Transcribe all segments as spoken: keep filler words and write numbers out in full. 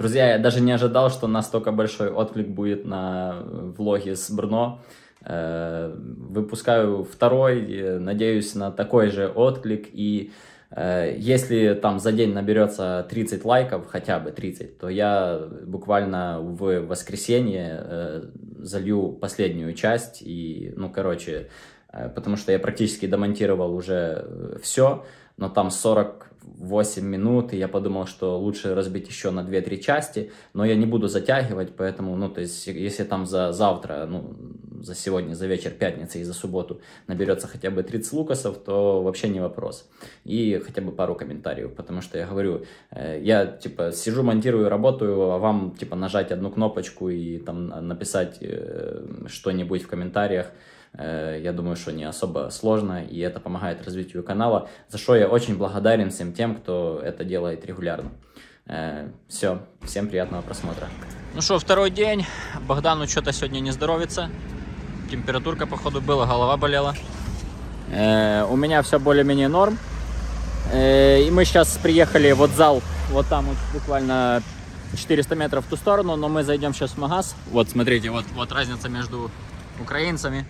Друзья, я даже не ожидал, что настолько большой отклик будет на влоги с Брно. Выпускаю второй, надеюсь на такой же отклик. И если там за день наберется тридцать лайков, хотя бы тридцать, то я буквально в воскресенье залью последнюю часть. И, ну, короче, потому что я практически домонтировал уже все, но там сорок восемь минут, и я подумал, что лучше разбить еще на две-три части, но я не буду затягивать, поэтому, ну, то есть, если там за завтра, ну, за сегодня, за вечер пятницы и за субботу наберется хотя бы тридцать лукасов, то вообще не вопрос. И хотя бы пару комментариев, потому что я говорю, я, типа, сижу, монтирую, работаю, а вам, типа, нажать одну кнопочку и там написать что-нибудь в комментариях, я думаю, что не особо сложно, и это помогает развитию канала, за что я очень благодарен всем тем, кто это делает регулярно. Все, всем приятного просмотра. Ну что, второй день, Богдану что-то сегодня не здоровится, температурка, походу, была, голова болела. У меня все более-менее норм, и мы сейчас приехали, вот зал, вот там вот буквально четыреста метров в ту сторону, но мы зайдем сейчас в магаз. Вот, смотрите, вот, вот разница между украинцами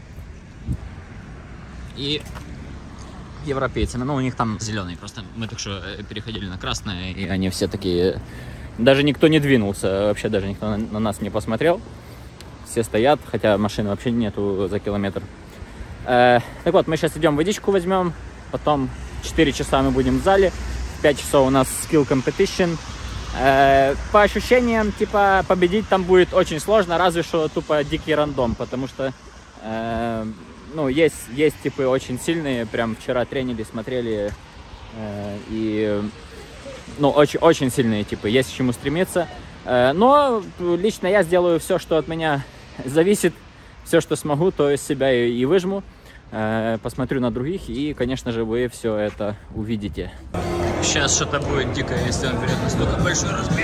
и европейцами. Ну, у них там зеленый, просто мы только что переходили на красное, и они все такие... Даже никто не двинулся, вообще даже никто на, на нас не посмотрел. Все стоят, хотя машины вообще нету за километр. Э, так вот, мы сейчас идем водичку возьмем, потом четыре часа мы будем в зале, в пять часов у нас skill competition. Э, по ощущениям, типа, победить там будет очень сложно, разве что тупо дикий рандом, потому что... Э, Ну, есть, есть типы очень сильные, прям вчера тренили, смотрели, э, и, ну, очень, очень сильные типы, есть к чему стремиться. Э, но лично я сделаю все, что от меня зависит, все, что смогу, то из себя и, и выжму. Э, посмотрю на других, и, конечно же, вы все это увидите. Сейчас что-то будет дикое, если он берет настолько большой размер.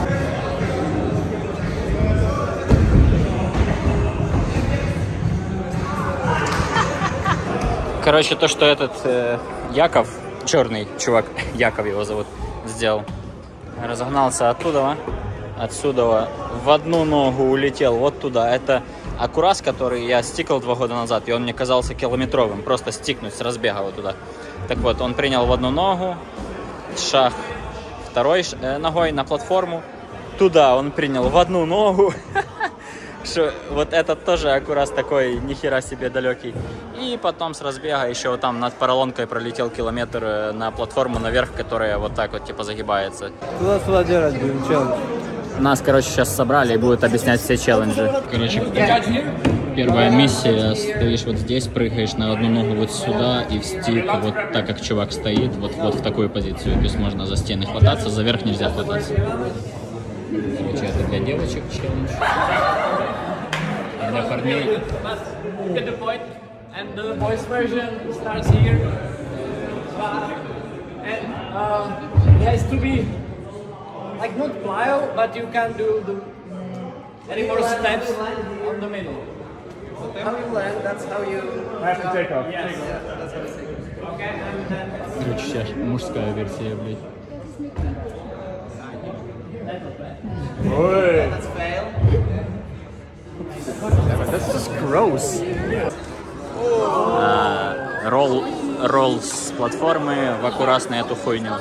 Короче, то, что этот э, Яков, черный чувак, Яков его зовут, сделал, разогнался оттуда, отсюда в одну ногу улетел вот туда. Это аккурас, который я стикал два года назад, и он мне казался километровым, просто стикнуть с разбега вот туда. Так вот, он принял в одну ногу, шаг второй э, ногой на платформу, туда он принял в одну ногу. Что вот этот тоже аккурат такой нихера себе далекий. И потом с разбега еще вот там над поролонкой пролетел километр на платформу наверх, которая вот так вот типа загибается. Куда-сюда делать будем челлендж? Нас, короче, сейчас собрали и будут объяснять все челленджи. Короче, первая миссия, стоишь вот здесь, прыгаешь на одну ногу вот сюда и в стик, вот так как чувак стоит, вот, вот в такую позицию. То есть можно за стены хвататься, за верх нельзя хвататься. Короче, это для девочек челлендж. Для парней. And the boys version starts here. And uh, it has to be like not plyo, but you can do the any more steps on the middle. How you land, that's how you have to take off. Yes. Yeah, that's how you take off. Okay, and then. Короче, сейчас мужская версия, блядь. Ой. That's fail. That's just gross. А, ролл, ролл с платформы в аккурат на эту хуйню.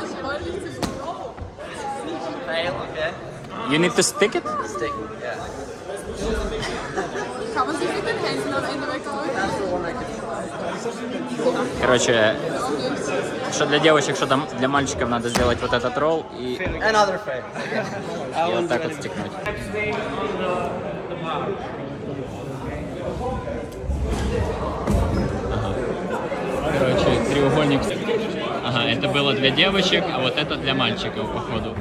Fail, okay. You need to stick it? Stick, yeah. Kann man sich mit den Händen am Ende wegholen? That's the one I can try. Короче, что для девочек, что для мальчиков надо сделать вот этот ролл и, Another fail. и вот так вот стикнуть. Ага. Короче, треугольник. Ага, это было для девочек, а вот это для мальчиков, походу.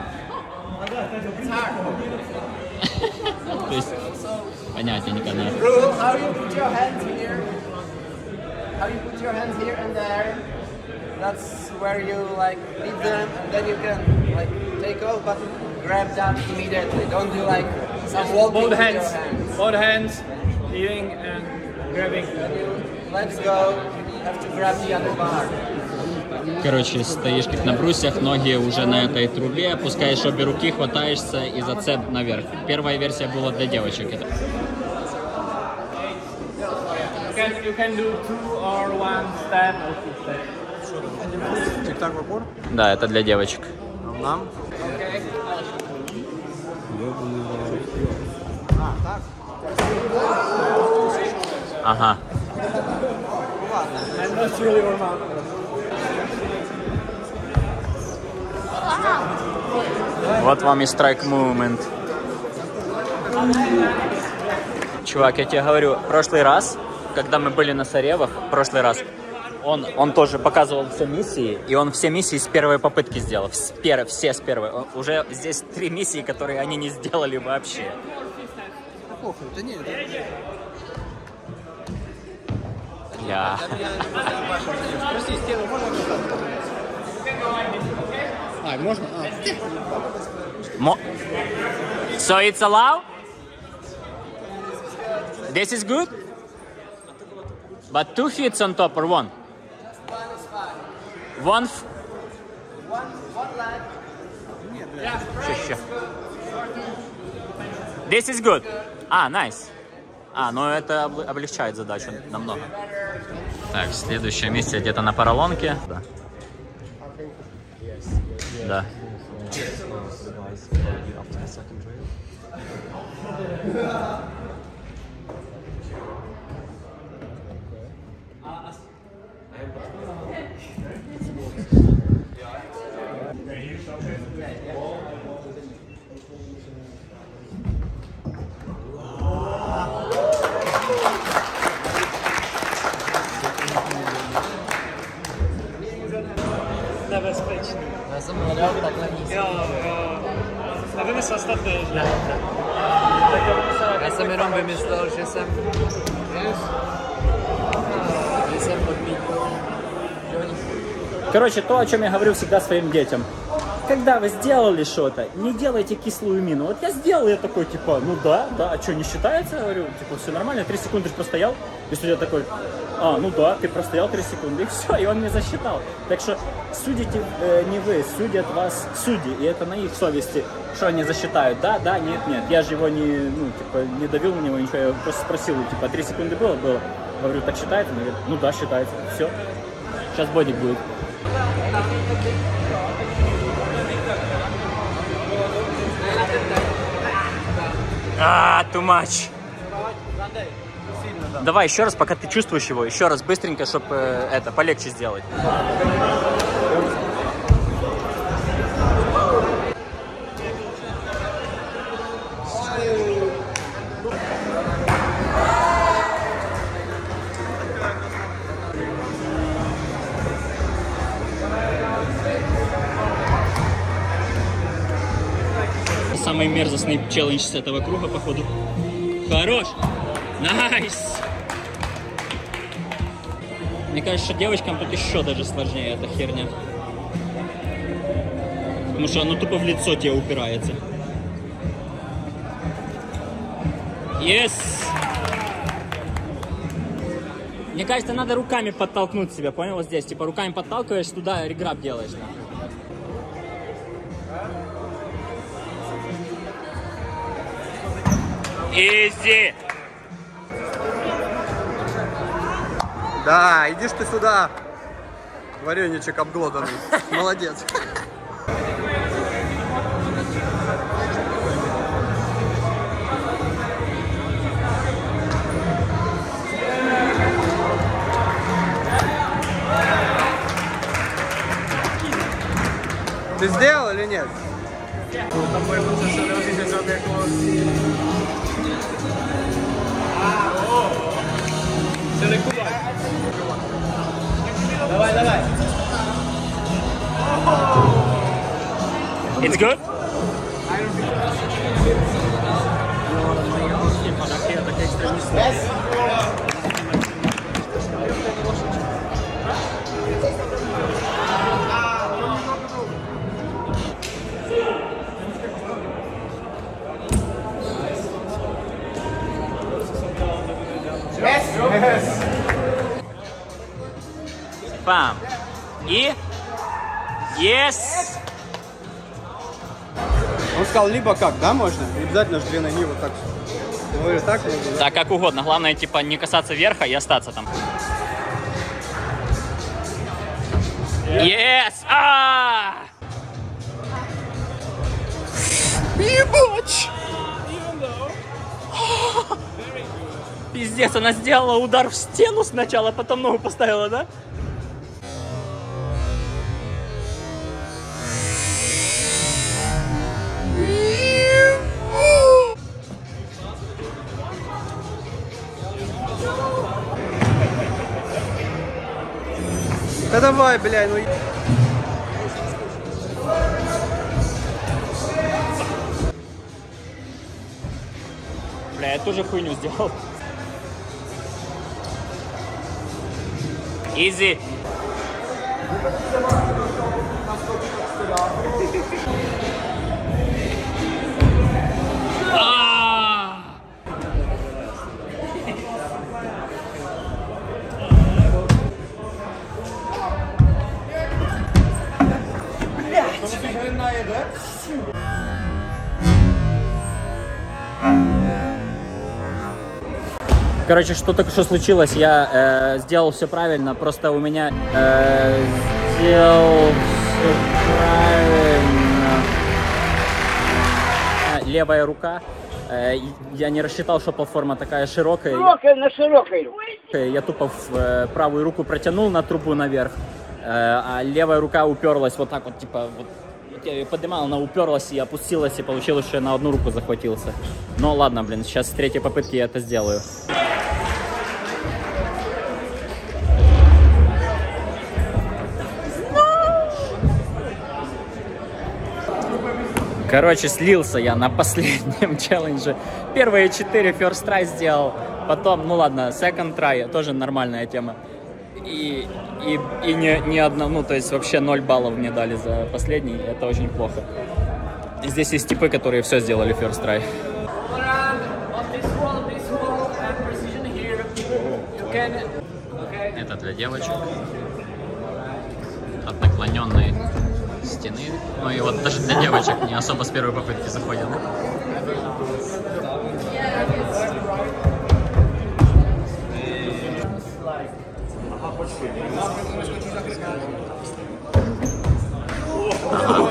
То есть, понятненько, да. Rule, how you put your hands here. How you put your hands here and there. That's where you like leave them and then you can like take off, but grab that immediately. Don't do like some walking Both with hands. your hands. Both hands. Leaving and grabbing. When you let go, you have to grab the other bar. Короче, стоишь как на брусьях, ноги уже на этой трубе, опускаешь обе руки, хватаешься и зацеп наверх. Первая версия была для девочек. Это. You can do two or one step or two steps. Тик-так в упор? Да, это для девочек. Нам? А, так? Ага. And that's really warm up. Вот вам и страйк мувмент. Чувак, я тебе говорю, в прошлый раз, когда мы были на Саревах, в прошлый раз, он, он тоже показывал все миссии, и он все миссии с первой попытки сделал. С пер, все с первой. Он, уже здесь три миссии, которые они не сделали вообще. Плохо, это нет. Я. Спроси, стену можно? А, можно? А. Мо... So it's allowed? This is good? But two feet on top or one? One. F One, one leg. Еще. This is good. А, nice. А, ну это облегчает задачу намного. Так, следующая миссия где-то на поролонке. Да. Да. Nebezpečný. Já jsem hledal takhle nízko. Jo, jo. A vymyslel jsi to ty, že? Já jsem jenom vymyslel, že jsem... Že jsem odmítl. Короче, то, о чем я говорю всегда своим детям. Когда вы сделали что-то, не делайте кислую мину. Вот я сделал, я такой, типа, ну да, да, а что, не считается? Я говорю, типа, все нормально, три секунды же простоял. И судья такой, а, ну да, ты простоял три секунды, и все, и он мне засчитал. Так что судите э, не вы, судят вас судьи, и это на их совести, что они засчитают. Да, да, нет, нет, я же его не, ну, типа, не давил на него, ничего, я просто спросил, типа, три секунды было? Было. Говорю, так считается? Он говорит, ну да, считается, все. Сейчас бодик будет. А, too much. Давай еще раз, пока ты чувствуешь его, еще раз быстренько, чтобы э, это полегче сделать. Самый мерзостный челлендж с этого круга, походу. Хорош! Найс! Мне кажется, что девочкам тут еще даже сложнее эта херня. Потому что оно тупо в лицо тебе упирается. Yes! Мне кажется, надо руками подтолкнуть себя, понял? Вот здесь, типа руками подталкиваешь, туда реграб делаешь. Изи! Да, иди ж ты сюда. Вареничек обглоданный. Молодец. Ты сделал или нет? Давай, давай. It's good? Yes. Бам! И... Yes! Он сказал, либо как, да, можно? Не обязательно же две ноги вот так. Ну, так можно, да? Да, как угодно. Главное, типа, не касаться верха и остаться там. Yes! А! Ебать! Пиздец, она сделала удар в стену сначала, потом ногу поставила, да? Да давай, бля, ну... Бля, я тоже хуйню сделал. Изи. Короче, что только что случилось, я э, сделал все правильно, просто у меня э, сделал все правильно. Левая рука, э, я не рассчитал, что платформа такая широкая. Широкая на широкой. Я тупо в э, правую руку протянул на трубу наверх, э, а левая рука уперлась вот так вот, типа, вот, я ее поднимал, она уперлась и опустилась, и получилось, что я на одну руку захватился. Но ладно, блин, сейчас с третьей попытки я это сделаю. Короче, слился я на последнем челлендже. Первые четыре first try сделал, потом, ну ладно, second try, тоже нормальная тема. И, и, и не, не одна, ну то есть вообще ноль баллов мне дали за последний, это очень плохо. И здесь есть типы, которые все сделали first try. Это для девочек. От наклоненной стены. Ну и вот даже для девочек не особо с первой попытки заходит. Ага.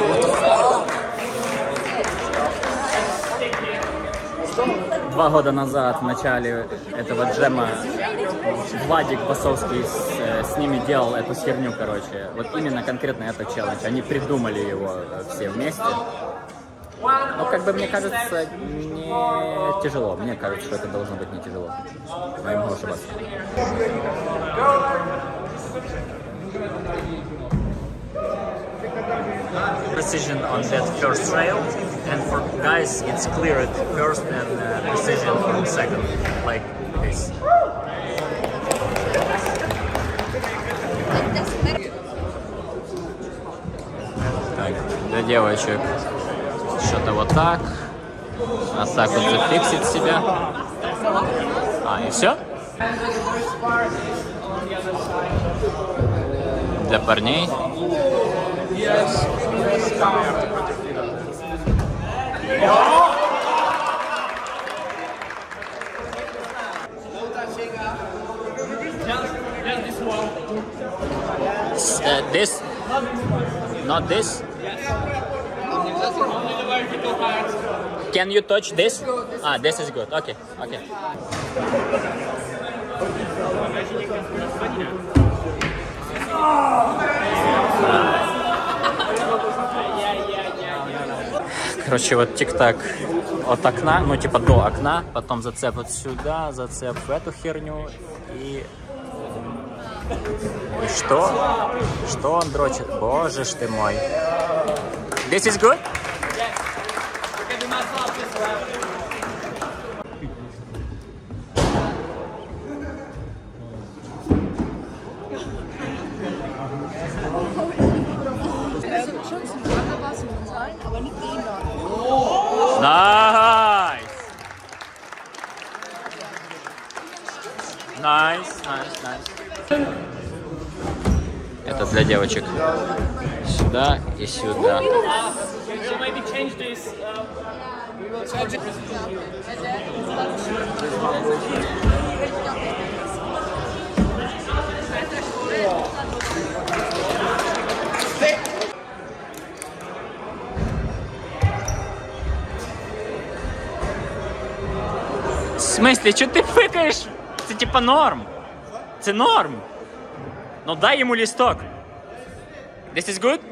Два года назад, в начале этого джема, Владик Басовский с, с ними делал эту херню, короче. Вот именно конкретно этот челлендж. Они придумали его все вместе. Но, как бы, мне кажется, не тяжело. Мне кажется, что это должно быть не тяжело. Но я могу ошибаться. Precision on that first rail, and for guys it's cleared first and uh, precision on second, like this. Так, для девочек что-то вот так, а так вот зафиксить себя. А, и все? Для парней. Uh, this, not this. Can you touch this? Ah, this is good. Okay, okay. Короче, вот тик-так от окна, ну типа до окна, потом зацеп вот сюда, зацеп в эту херню и... И что? Что он дрочит? Боже ж ты мой. This is good? Nice! Nice, nice, nice. Это для девочек. Сюда и сюда. В смысле, что ты фыкаешь? Это типа норм. Это норм. Ну дай ему листок. This is good?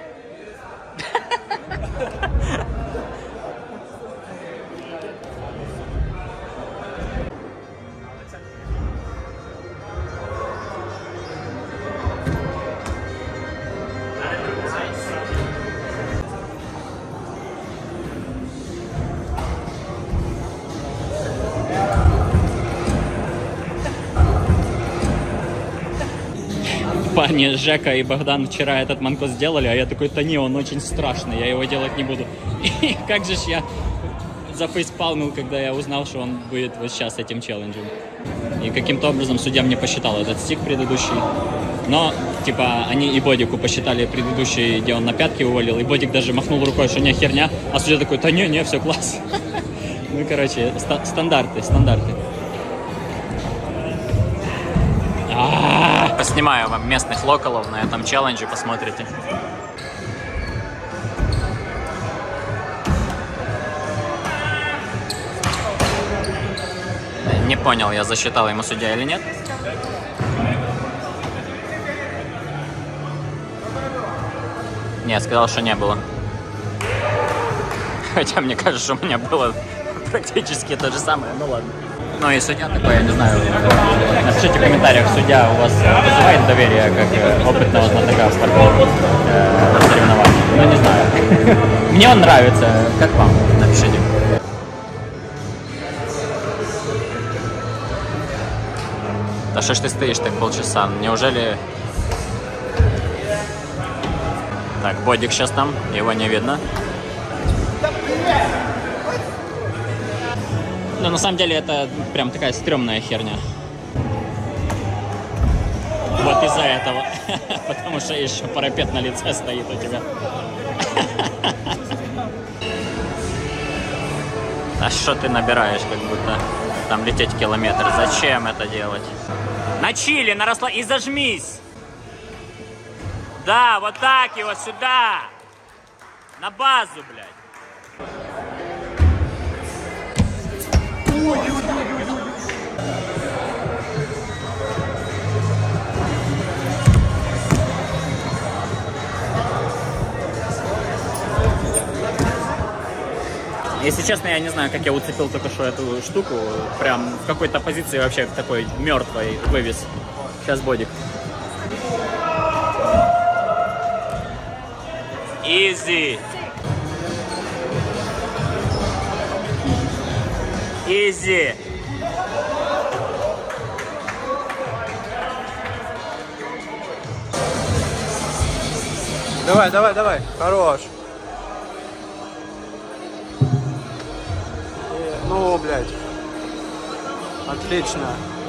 Парни, Жека и Богдан вчера этот манкос сделали, а я такой, да не, он очень страшный, я его делать не буду. И как же ж я зафейспалмил, когда я узнал, что он будет вот сейчас этим челленджем. И каким-то образом судья мне посчитал этот стик предыдущий. Но, типа, они и Бодику посчитали предыдущий, где он на пятки увалил, и Бодик даже махнул рукой, что не херня, а судья такой, да не, не, все класс. Ну, короче, стандарты, стандарты. Поснимаю вам местных локалов на этом челлендже, посмотрите. Не понял, я засчитал ему судья или нет. Нет, сказал, что не было. Хотя мне кажется, что у меня было практически то же самое, ну ладно. Ну и судья такой, я не знаю, напишите в комментариях, судья у вас вызывает доверие как опытного знатока в спортивном э, соревновании? Ну не знаю. Мне он нравится, как вам? Напишите. Да что ж ты стоишь так полчаса? Неужели... Так, Бодик сейчас там, его не видно. Но на самом деле это прям такая стрёмная херня. Вот из-за этого. Потому что еще парапет на лице стоит у тебя. А что ты набираешь, как будто там лететь километр? Зачем это делать? На чили, наросла и зажмись! Да, вот так его сюда! На базу, блядь! Если честно, я не знаю, как я уцепил только что эту штуку. Прям в какой-то позиции вообще такой мертвой вывез. Сейчас Бодик. Easy. Easy. Давай, давай, давай. Хорош. Ну, блядь. Отлично.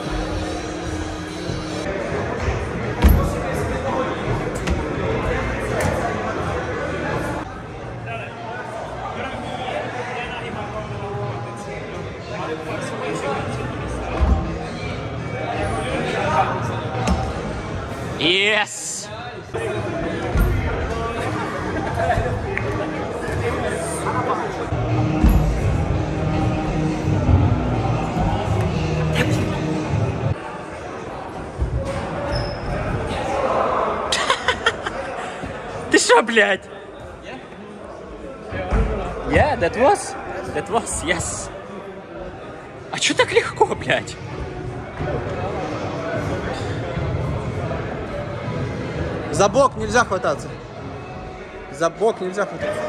Yes. Ты шо, блядь? Yeah, that was, that was, yes. А чё так легко, блядь? За бок нельзя хвататься. За бок нельзя хвататься.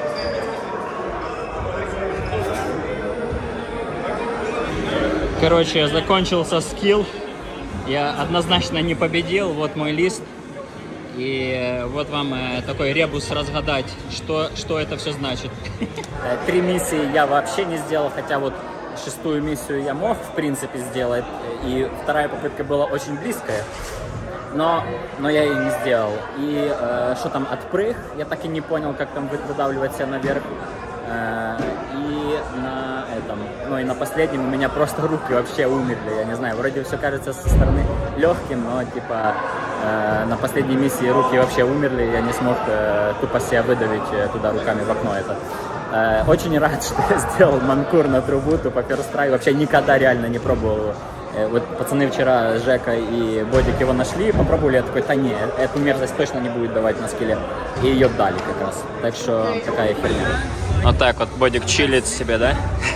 Короче, закончился скилл. Я однозначно не победил. Вот мой лист. И вот вам такой ребус разгадать, что, что это все значит. Три миссии я вообще не сделал, хотя вот шестую миссию я мог, в принципе, сделать. И вторая попытка была очень близкая. но, но я ее не сделал. И э, что там, отпрыг, я так и не понял, как там выдавливать себя наверх. Э, и на этом, ну и на последнем у меня просто руки вообще умерли, я не знаю, вроде все кажется со стороны легким, но типа э, на последней миссии руки вообще умерли, я не смог э, тупо себя выдавить э, туда руками в окно это. Э, очень рад, что я сделал манкур на трубу, тупо first try, вообще никогда реально не пробовал его. Вот пацаны вчера, Жека и Бодик его нашли, попробовали, я такой, да не, эту мерзость точно не будет давать на скилле. И ее дали как раз. Так что такая херня. Вот так вот Бодик чилит себе, да?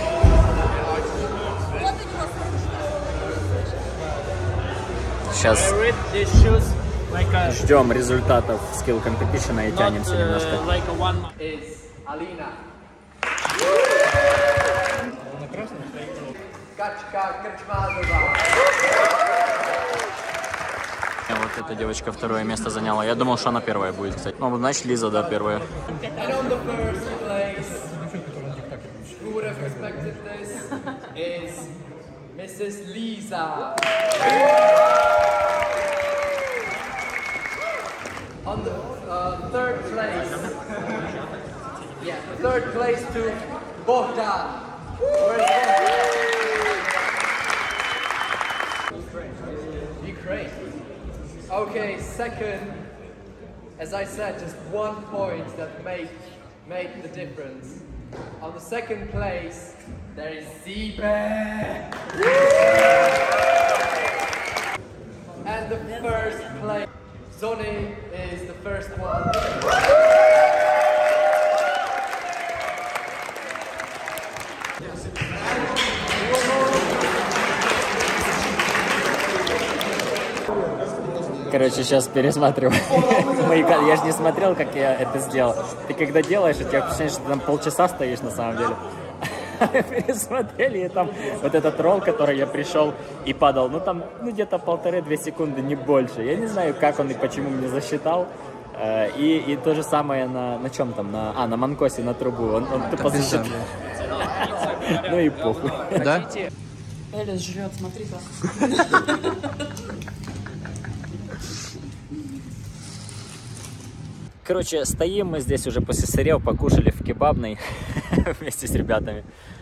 Сейчас ждем результатов скилл компетишена и тянемся немножко. Вот эта девочка второе место заняла. Я думал, что она первая будет, кстати. Ну, значит, Лиза, да, первая. On the uh, third place, yeah, third place to Bogdan. Where's Bogdan? Ukraine. Okay, second, as I said, just one point that made made the difference. On the second place, there is Zibe. And the first place, Zoni is the first one. Короче, сейчас пересматриваю мои кадры. Я же не смотрел, как я это сделал. Ты когда делаешь, у тебя впечатление, что ты там полчаса стоишь на самом деле. Пересмотрели, и там вот этот ролл, который я пришел и падал, ну там ну, где-то полторы-две секунды, не больше. Я не знаю, как он и почему мне засчитал. И, и то же самое на, на чем там, на, а, на манкосе, на трубу. Он, он тупо засчитал. Ну и похуй. Да? Элис жрет, смотри как. Короче, стоим мы здесь уже после сырьев, покушали в кебабной вместе с ребятами.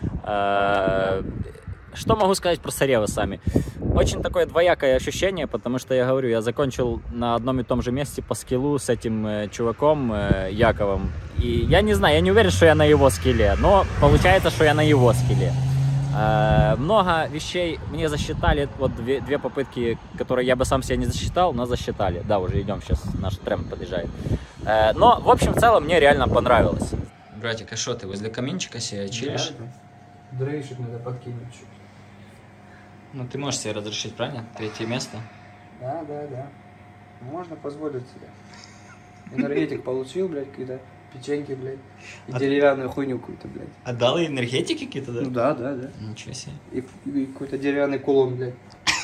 Что могу сказать про сырьевы сами? Очень такое двоякое ощущение, потому что, я говорю, я закончил на одном и том же месте по скиллу с этим чуваком Яковом. И я не знаю, я не уверен, что я на его скилле, но получается, что я на его скилле. Много вещей мне засчитали, вот две, две попытки, которые я бы сам себе не засчитал, но засчитали. Да, уже идем, сейчас наш трэм подъезжает. Но, в общем, в целом, мне реально понравилось. Братик, а что ты возле каминчика себе чилишь? Да, дрейшик надо подкинуть чуть. Ну, ты можешь себе разрешить, правильно? Третье место. Да, да, да. Можно позволить себе. Энергетик получил, блядь, какие-то печеньки, блядь. И а деревянную ты... хуйню какую-то, блядь. А дал энергетики какие-то, да? Ну да, да, да. Ничего себе. И, и какой-то деревянный кулон, блядь.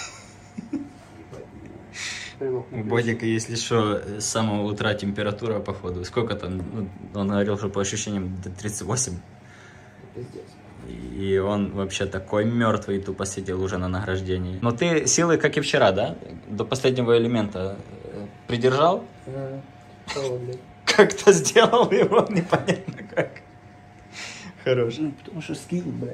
У Бодика, если что, с самого утра температура, походу. Сколько там? Ну, он говорил, что по ощущениям тридцать восемь. Пиздец. И он вообще такой мертвый, тупо сидел уже на награждении. Но ты силы, как и вчера, да? До последнего элемента придержал? А, кого, блядь? Как-то сделал его, непонятно как. Хорош. Ну, потому что скилл, блядь.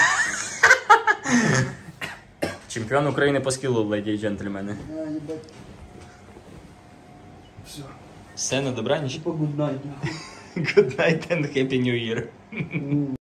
Чемпион Украины по скиллу, леди и джентльмены. А, ебать. Все. Сцена добранич. Типа good night. Good night and happy new year.